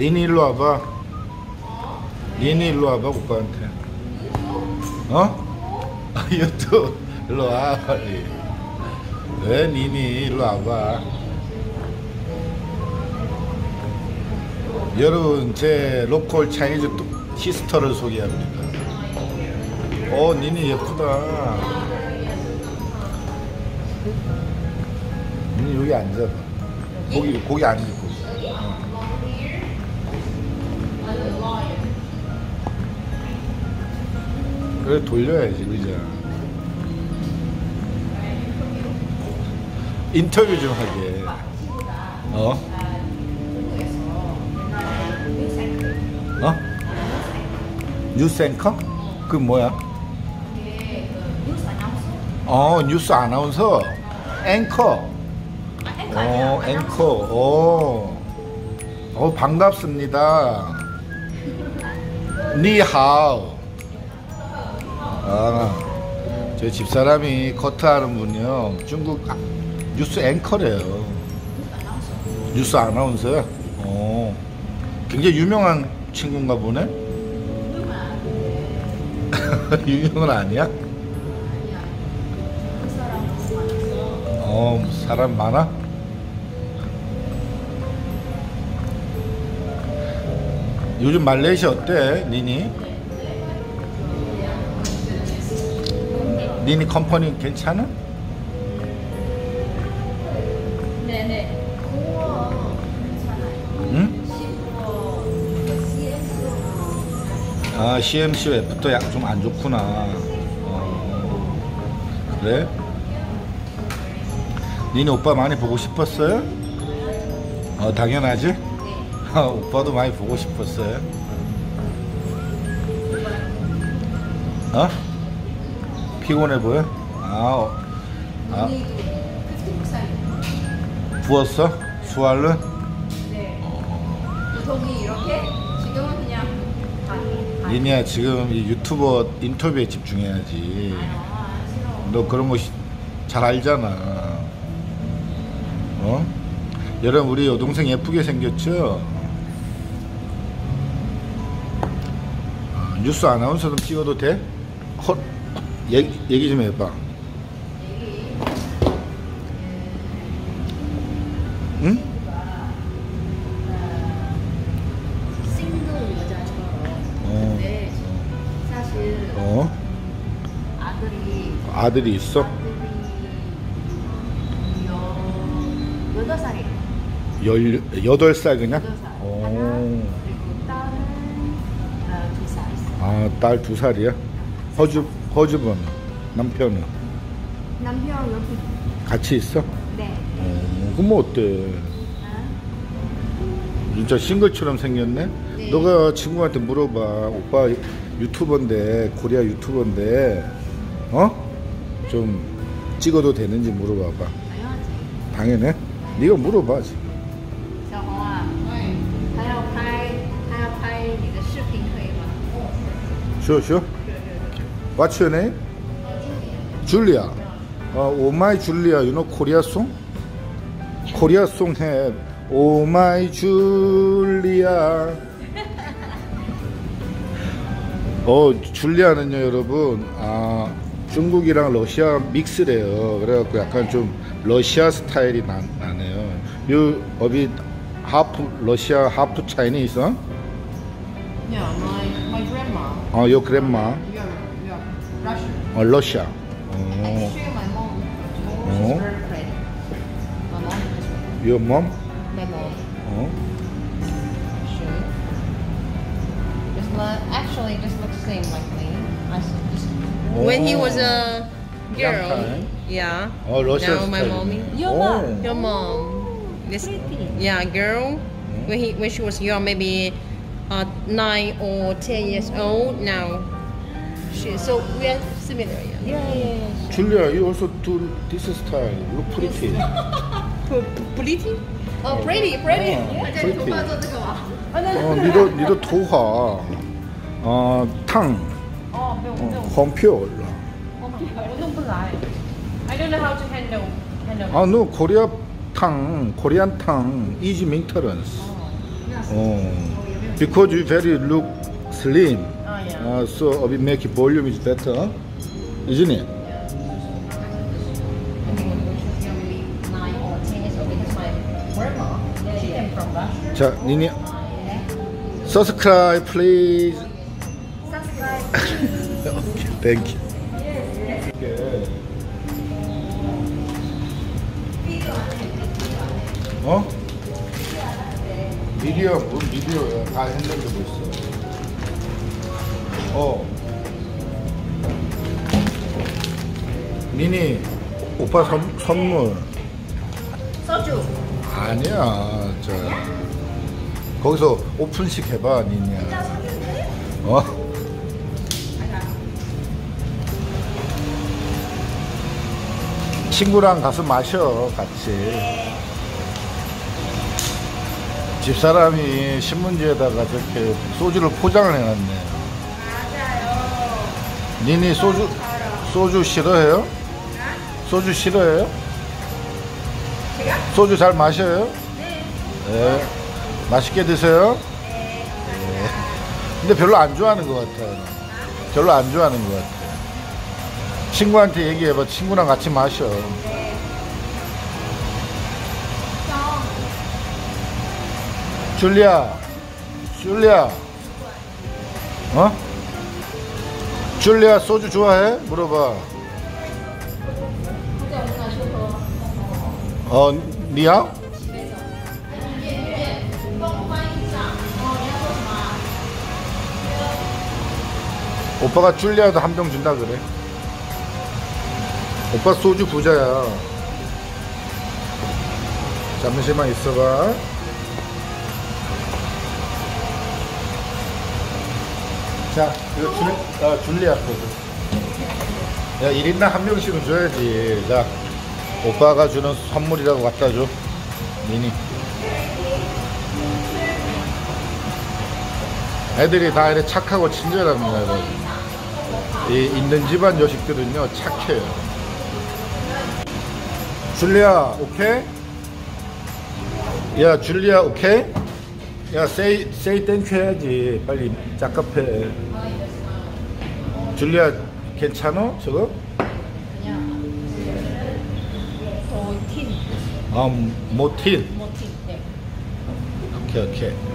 니니 일로 와봐. 니니 일로 와봐 오빠한테. 어? 유튜브 일로 와 빨리. 왜 니니 일로 와봐. 여러분 제 로컬 차이니즈 히스터를 소개합니다. 니니 예쁘다. 니니 여기 앉아봐. 고기 앉고. 그래 돌려야지 의자. 인터뷰 좀 하게. 뉴스 앵커? 그 뭐야? 뉴스 아나운서. 앵커. 앵커. 반갑습니다. 니하오. 제 집사람이 커트하는 분이요. 중국 뉴스 앵커래요. 뉴스 아나운서야? 굉장히 유명한 친구인가 보네? 유명은 아니야? 사람 많아? 요즘 말레이시아 어때? 니니 컴퍼니 괜찮아? 네네. 응? CMC F도 좀 안 좋구나. 그래? 니네 오빠 많이 보고 싶었어요? 당연하지? 오빠도 많이 보고 싶었어요. 피곤해 보여? 부었어? 수알은? 네. 보통이 이렇게 지금은 그냥 니니야 지금 이 유튜버 인터뷰에 집중해야지. 너 그런 거 잘 알잖아. 여러분 우리 여동생 예쁘게 생겼죠? 뉴스 아나운서 좀 찍어도 돼? 얘기 좀 해봐. 응? 싱글 여자처럼. 근데 사실 아들이 있어? 8살이에요. 18살 그냥? 8살. 그리고 딸은 2살 있어요. 딸 2살이야? 허즈번 남편은? 남편 여기. 같이 있어? 네. 그럼 어때? 진짜 싱글처럼 생겼네? 네. 너가 친구한테 물어봐. 오빠 유튜버인데, 코리아 유튜버인데, 좀 찍어도 되는지 물어봐봐. 당연해? 네가 물어봐 지금. 小红啊，他要拍你的视频可以吗？ Sure. What's your name? Julia. Oh my Julia, you know Korea song? Korea song have Oh my Julia. 줄리아는요 여러분 중국이랑 러시아 믹스래요. 그래갖고 약간 좀 러시아 스타일이 나네요. You a bit half Russia, half Chinese, huh? Yeah, my grandma. Your grandma? Yeah, Russian. Russia. I can show you my mom. She's very pretty. My mom is pretty. Your mom? My mom. 어? Show you. Actually, just looks the same like me. When he was a Young girl. time. Yeah. Russia Now my style. mommy. Your mom. Your mom. This, Pretty. yeah, girl. When she was young, maybe 9 or 10 years old. Now, so we are similar. Yeah. Julia, you also do this style. Look pretty. Pretty? Oh, pretty. pretty. 니도 토하. 탕. 红票了. I don't know how to handle. No, Korea 탕, Korean 탕, easy maintenance. Because you very look slim. Oh, yeah. So a bit make volume is better, isn't it? I think when she was young, maybe 9 or 10 years old, because my grandma, she came from Russia. 자, 니니, subscribe please. Okay, thank you. 어? 미디어, 뭔 미디어야? 다 했는데 벌써. 니니, 오빠 선물. 소주. 아니야, 거기서 오픈식 해봐, 니니야. 친구랑 가서 마셔, 같이. 집사람이 신문지에다가 저렇게 소주를 포장을 해놨네. 맞아요. 니니 소주 싫어해요? 소주 싫어해요? 제가? 소주 잘 마셔요? 네. 맛있게 드세요? 네. 근데 별로 안 좋아하는 것 같아요. 별로 안 좋아하는 것 같아요. 친구한테 얘기해봐. 친구랑 같이 마셔. 줄리아, 줄리아 소주 좋아해? 물어봐. 니야? 오빠가 줄리아도 한 병 준다 그래. 오빠 소주 부자야. 잠시만 있어봐. 자, 이거 줄리아 거든. 야, 1인당 한 명씩은 줘야지. 자, 오빠가 주는 선물이라고 갖다 줘. 미니. 애들이 다 이렇게 착하고 친절합니다. 이 있는 집안 자식들은요, 착해요. 줄리아, 오케이? 야, 줄리아, 오케이? 야, say thank you 해야지. 빨리 짝갑해. 줄리아, 괜찮어? 저거? 아니야. 모틴. 모틴. 모틴. 네. 오케이.